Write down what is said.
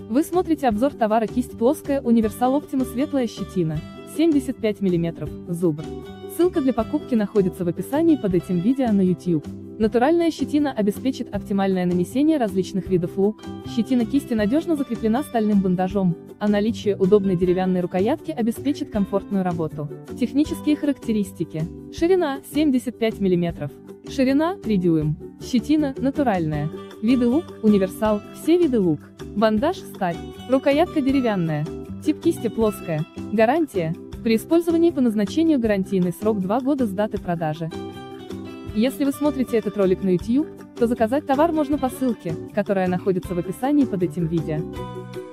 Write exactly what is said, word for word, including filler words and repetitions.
Вы смотрите обзор товара кисть плоская Универсал Оптима светлая щетина, семьдесят пять миллиметров, зубр. Ссылка для покупки находится в описании под этим видео на YouTube. Натуральная щетина обеспечит оптимальное нанесение различных видов лук, щетина кисти надежно закреплена стальным бандажом, а наличие удобной деревянной рукоятки обеспечит комфортную работу. Технические характеристики. Ширина – семьдесят пять миллиметров. Ширина – три дюйма. Щетина – натуральная. Виды лук – универсал, все виды лук. Бандаж – сталь. Рукоятка деревянная. Тип кисти плоская. Гарантия. При использовании по назначению гарантийный срок два года с даты продажи. Если вы смотрите этот ролик на YouTube, то заказать товар можно по ссылке, которая находится в описании под этим видео.